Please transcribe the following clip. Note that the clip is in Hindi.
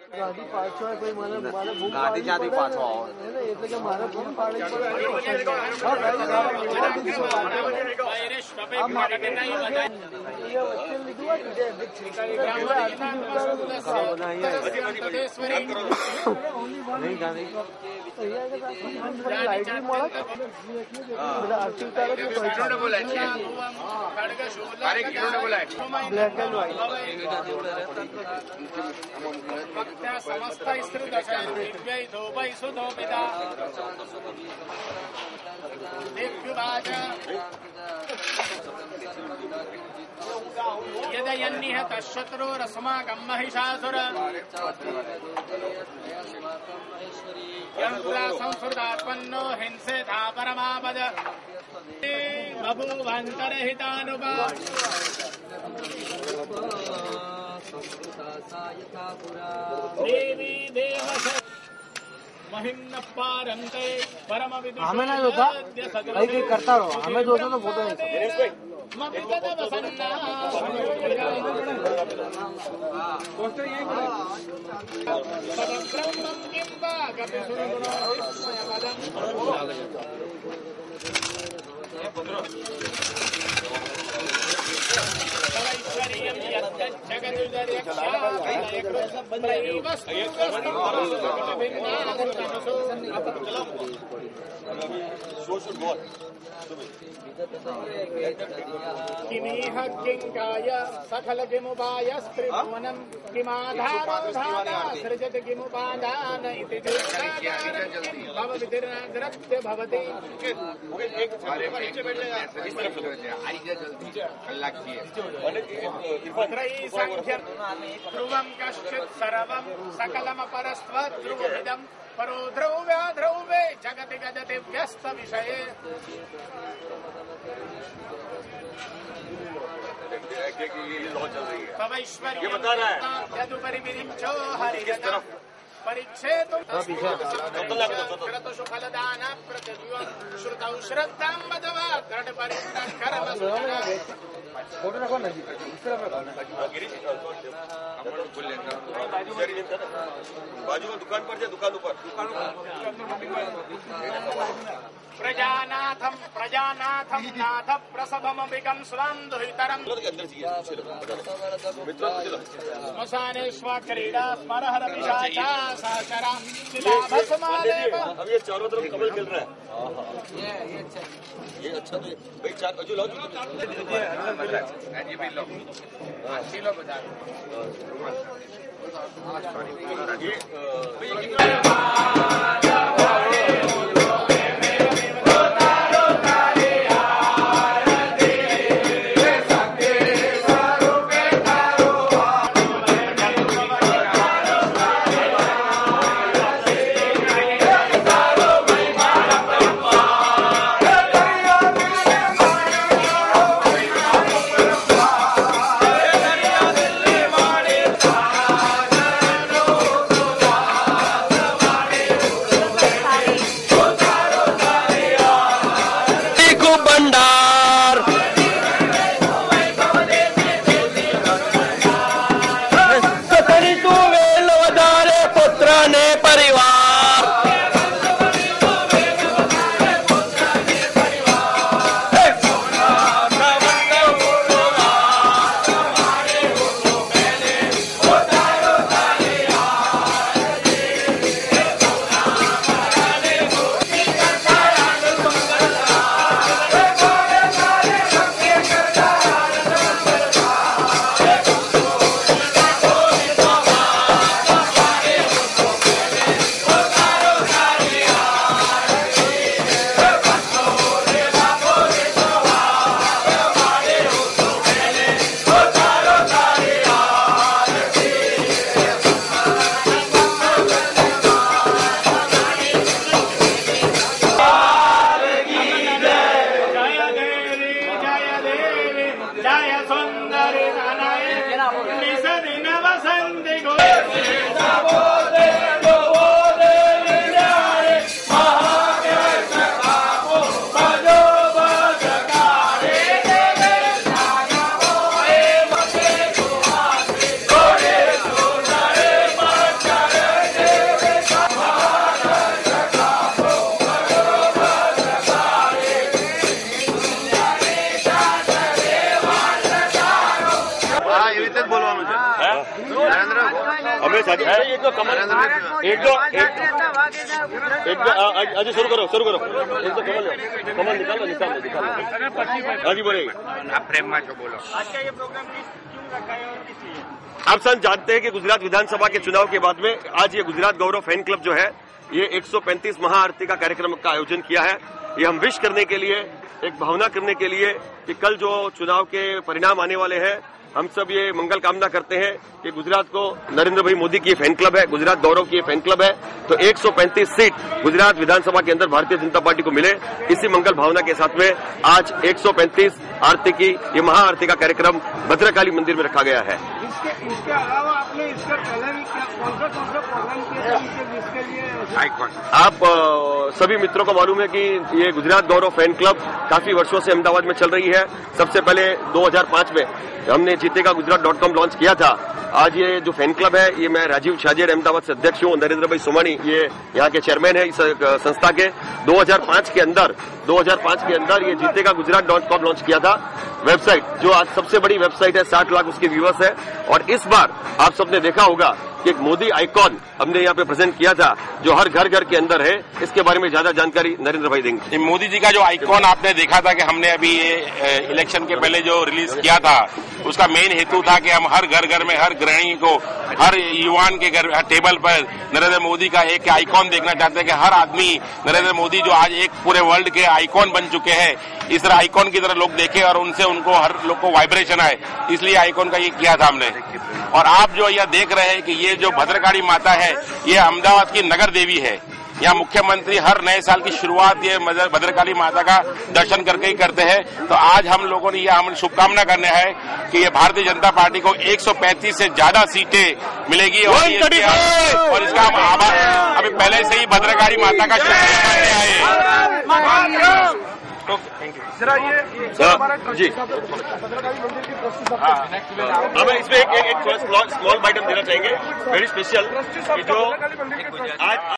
गाड़ी पाछो कोई माने बूम गाड़ी जाती पाछो એટલે કે મારે બૂમ પાડી ब्लैक एंड व्हाइट समस्त स्त्री दशा दिव्यै धूपै सुधोपिता दिव्युवाच यदयन्निह तशत्रुरस्माकं महिषासुर यन्त्रा संस्कृतात्मन्नो हिंसेथा परमापद बभूवन्तरहितानुपा देवी देवश महिम्न पारंते परम विदुष हमें नहीं होता कहीं कहीं करता रहो हमें जो होता तो फोटो नहीं किमीह किंकाय सकल किमुपाय स्त्रिभुवनं किमाधारोधाना सृजत किमुपादान इति भवविधिर्नाद्रत्य भवति ध्रुवं कश्चित् सर्वं सकलमपरस्त्वध्रुवमिदं परो ध्रुव्याध्रुवे जगति गजति व्यस्त विषये तवैश्वर्यं यदुपरि विरिञ्चो हरिगता परीक्षेतुं सुखलदान प्रतिदिवं श्रुतौ श्रद्धां बदवा दृढ परिष्कर्म फोटो रखो ना जी बाजू में दुकान पर जा दुकान ऊपर प्रजानाथं प्रजानाथं नाथ प्रसभमभिकं स्वां दुहितरं श्मशाने क्रीडा स्मरहर पिशाचा साचरा शिलाभस्मादेव। अब ये चारों तरफ कमल खेल रहा है ये अच्छा तो भाई चार बाजू लाओ रमेश एक दो कमल एक दो अजय शुरू करो एक दो कमल निकालो हाँ जी बोले बोलो आज का ये प्रोग्राम क्यों रखा है और किस लिए? आप सब जानते हैं कि गुजरात विधानसभा के चुनाव के बाद में आज ये गुजरात गौरव फैन क्लब जो है ये 135 महाआरती का कार्यक्रम का आयोजन किया है। ये हम विश करने के लिए, एक भावना करने के लिए कि कल जो चुनाव के परिणाम आने वाले हैं, हम सब ये मंगल कामना करते हैं कि गुजरात को नरेंद्र भाई मोदी की फैन क्लब है, गुजरात गौरव की फैन क्लब है, तो 135 सीट गुजरात विधानसभा के अंदर भारतीय जनता पार्टी को मिले। इसी मंगल भावना के साथ में आज 135 आरती की ये महाआरती का कार्यक्रम भद्रकाली मंदिर में रखा गया है। इसके अलावा आपने इसके पहले भी कौन सा प्रोग्राम किया था इसके लिए? आप सभी मित्रों को मालूम है कि ये गुजरात गौरव फैन क्लब काफी वर्षों से अहमदाबाद में चल रही है। सबसे पहले 2005 में हमने जीतेगा गुजरात.com लॉन्च किया था। आज ये जो फैन क्लब है ये मैं राजीव शाजेर अहमदाबाद से अध्यक्ष हूँ, नरेंद्र भाई सोमानी ये यहाँ के चेयरमैन है इस संस्था के। 2005 के अंदर ये जीतेगा गुजरात.com लॉन्च किया था वेबसाइट, जो आज सबसे बड़ी वेबसाइट है, 60 लाख उसकी व्यूअर्स है। और इस बार आप सबने देखा होगा कि एक मोदी आइकॉन हमने यहाँ पे प्रेजेंट किया था जो हर घर के अंदर है। इसके बारे में ज्यादा जानकारी नरेंद्र भाई देंगे। मोदी जी का जो आइकॉन आपने देखा था कि हमने अभी ये इलेक्शन के पहले जो रिलीज किया था, उसका मेन हेतु था कि हम हर घर में हर गृहिणी को, हर युवान के घर टेबल पर नरेंद्र मोदी का एक आइकॉन देखना चाहते हैं कि हर आदमी नरेंद्र मोदी जो आज एक पूरे वर्ल्ड के आइकॉन बन चुके हैं, इस तरह आइकॉन की तरह लोग देखे और उनसे उनको हर लोग को वाइब्रेशन आए, इसलिए आइकॉन का ये किया था हमने। और आप जो यह देख रहे हैं कि ये जो भद्रकाली माता है ये अहमदाबाद की नगर देवी है। यहाँ मुख्यमंत्री हर नए साल की शुरुआत ये भद्रकाली माता का दर्शन करके ही करते हैं। तो आज हम लोगों ने यह शुभकामना करना है कि ये भारतीय जनता पार्टी को 135 से ज्यादा सीटें मिलेगी और इसका हम आभार अभी पहले से ही भद्रकाली माता का शुक्रिया करने आए। जी हमें इसमें एक स्मॉल बाइट हम देना चाहेंगे, वेरी स्पेशल, जो आज